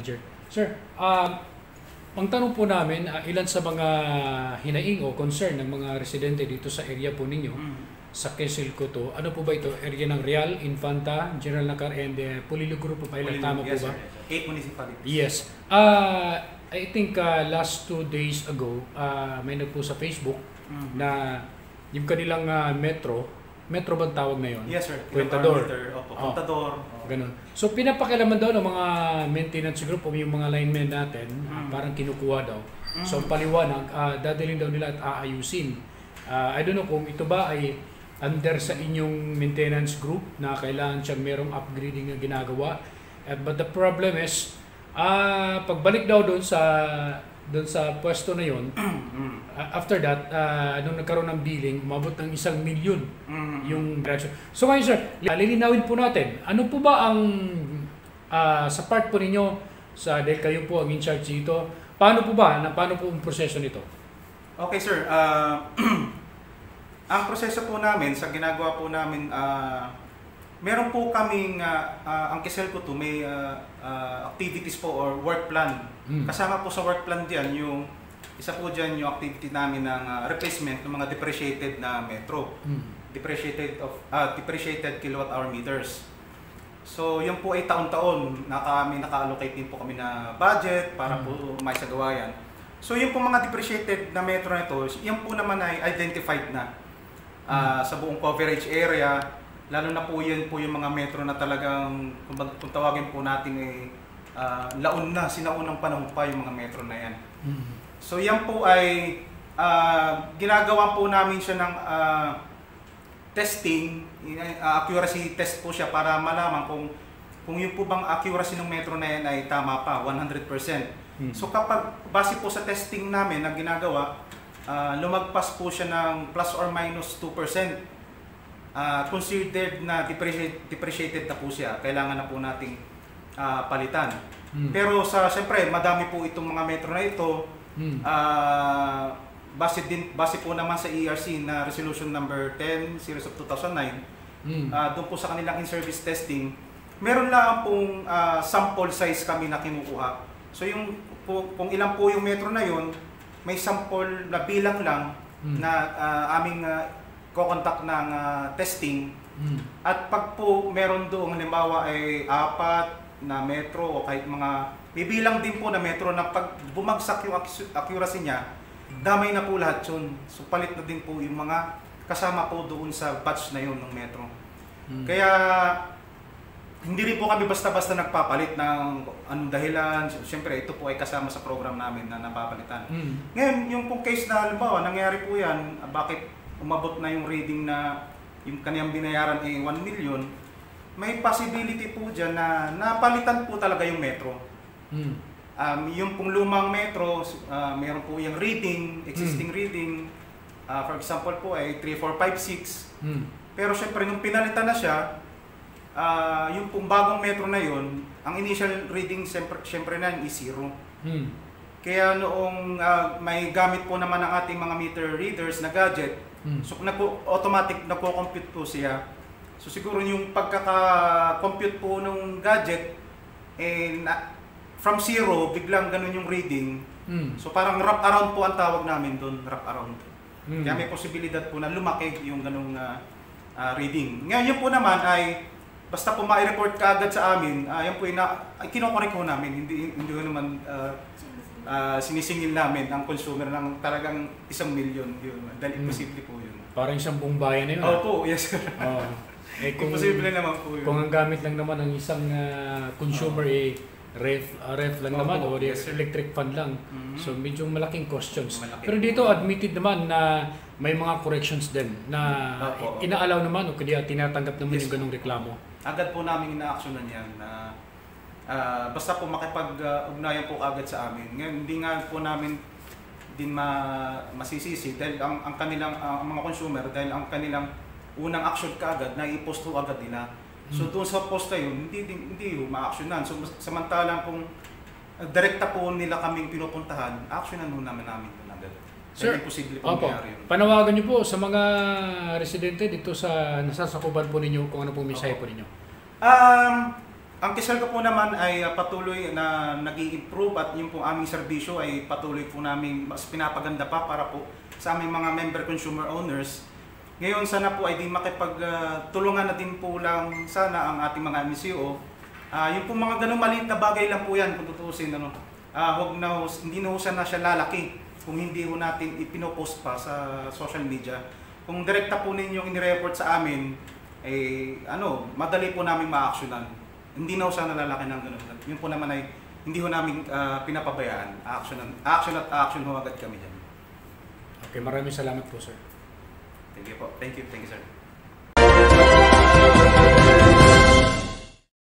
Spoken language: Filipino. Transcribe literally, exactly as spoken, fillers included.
manager. Sir, um, ang tanong po namin, uh, ilan sa mga hinaing o concern ng mga residente dito sa area po ninyo, mm. sa Quezon Coto, ano po ba ito? Area ng Real, Infanta, General Nacar, and uh, Pulilo Group po pa ilan? Tama yes, po ba? Sir. Eight municipalities. Yes. Uh, I think uh, last two days ago, uh, may nagpo sa Facebook mm. na yung kanilang uh, metro, metro bang tawag na yun? Yes, sir. Contador. Opo, Contador. Oh, ganun. So, pinapakilaman daw ng mga maintenance group o yung mga linemen natin, mm. uh, parang kinukuha daw. Mm. So, paliwanag, uh, dadalhin daw nila at aayusin. Uh, I don't know kung ito ba ay under sa inyong maintenance group na kailangan siyang merong upgrading na ginagawa. Uh, but the problem is, uh, pagbalik daw doon sa doon sa pwesto na yon, uh, after that, uh, nung nagkaroon ng billing, umabot ng isang milyon mm-hmm. yung direction. So ngayon sir, lilinawin po natin, ano po ba ang, uh, sa part po ninyo, sa, dahil kayo po ang in charge dito, paano po ba, na, paano po ang proseso nito? Okay sir, uh, ang proseso po namin, sa ginagawa po namin, uh, meron po kaming, uh, uh, ang Quezon Coto, may uh, uh, activities po or work plan. Hmm. Kasama po sa work plan diyan yung isa po diyan yung activity namin ng uh, replacement ng mga depreciated na metro. Hmm. Depreciated of uh, depreciated kilowatt hour meters. So yun po ay taon-taon na kami naka-allocate din po kami na budget para hmm. po maisagawa yan. So yung po mga depreciated na metro na ito, yan po naman ay identified na uh, hmm. sa buong coverage area. Lalo na po yan po yung mga metro na talagang kung, kung tawagin po natin ay Uh, laon na, sinaunang panahon pa yung mga metro na yan. Mm-hmm. So yan po ay uh, ginagawa po namin siya ng uh, testing, uh, accuracy test po siya para malaman kung kung yung po bang accuracy ng metro na yan ay tama pa, one hundred percent. Mm-hmm. So kapag base po sa testing namin na ginagawa, uh, lumagpas po siya ng plus or minus two percent. Uh, considered na depreciated, depreciated na po siya, kailangan na po nating Uh, palitan. Hmm. Pero sa siyempre, madami po itong mga metro na ito. Hmm. Uh, base din base po naman sa E R C na resolution number ten series of two thousand nine. Hmm. Uh, doon po sa kanilang in-service testing, meron lang pong uh, sample size kami na kinukuha. So yung po, kung ilan po yung metro na yon, may sample na bilang lang hmm. na uh, aming uh, ko-contact ng uh, testing. Hmm. At pag po meron doon halimbawa ay apat na metro o kahit mga bibilang din po na metro na pag bumagsak yung accuracy niya, damay na po lahat yun. So palit na din po yung mga kasama po doon sa batch na yun ng metro. Hmm. Kaya hindi rin po kami basta-basta nagpapalit ng anong dahilan. Siyempre ito po ay kasama sa program namin na napapalitan. Hmm. Ngayon yung pong case na halimbawa nangyari po yan, bakit umabot na yung reading na yung kaniyang binayaran ay one million, may possibility po dyan na napalitan po talaga yung metro. Hmm. Um, yung pong lumang metro, uh, mayroon po yung reading, existing hmm. reading. Uh, for example po ay three, four, five, six. Hmm. Pero syempre nung pinalitan na siya, uh, yung pong bagong metro na yun, ang initial reading syempre, syempre na is zero. Hmm. Kaya noong uh, may gamit po naman ang ating mga meter readers na gadget, hmm. so nagpo, automatic nagpo-compute po siya. So siguro yung pagkaka-compute po ng gadget, eh, na, from zero, biglang ganun yung reading. Mm. So parang wrap around po ang tawag namin doon, wrap around. Mm. Kaya may posibilidad po na lumaki yung ganung uh, uh, reading. Ngayon yun po naman ay, basta po ma-report ka agad sa amin, uh, yan po ina, ay kinokorek po namin, hindi, hindi ko naman uh, uh, sinisingil namin ang consumer ng talagang isang milyon. Yun, dahil mm. imposible po yun. Parang isang buong bayan na yun. Oo po, yes. Oh. Eh, kung, imposible naman po yun. Kung ang gamit lang naman ng isang uh, consumer oh. eh ref, uh, ref lang oh, naman oh, o yes, electric fan lang. Mm-hmm. So medyo malaking questions. Malaki. Pero dito admitted naman na may mga corrections din na oh, oh, inaalaw naman o kaya tinatanggap naman yes, yung ganong reklamo. Agad po namin ina-actionan yan na uh, basta po makipag-ugnayan po agad sa amin. Ngayon hindi nga po namin din ma masisisi dahil ang, ang kanilang uh, ang mga consumer dahil ang kanilang unang action kaagad na i-post ho agad nila. So doon sa post na yun, hindi hindi ma-actionan. So samantalang kung uh, direkta po nila kaming pinupuntahan, actionan ho naman namin doon agad. Sir, imposible po mangyari yun. Panawagan niyo po sa mga residente dito sa nasasakupan po ninyo kung ano pong mensahe po ninyo. Um, Ang Kiselco po naman ay uh, patuloy na nag-i-improve at yung po aming serbisyo ay patuloy po namin mas pinapaganda pa para po sa aming mga member consumer owners. Ngayon sana po ay di makipagtulungan uh, na din po lang sana ang ating mga M C O. Uh, yung po mga ganung maliit na bagay lang po yan kung tutusin. Ano, uh, wag na, hindi na siya na siya lalaki kung hindi po natin ipinopost pa sa social media. Kung direkta po ninyong inireport sa amin, eh, ano, madali po namin ma-actionan. Hindi na ho siya nalalaki ng ganun. Yun po naman ay hindi ho namin uh, pinapabayaan. Action, action at action ho agad kami dyan. Okay, maraming salamat po, sir. Thank you po. Thank you. Thank you, sir.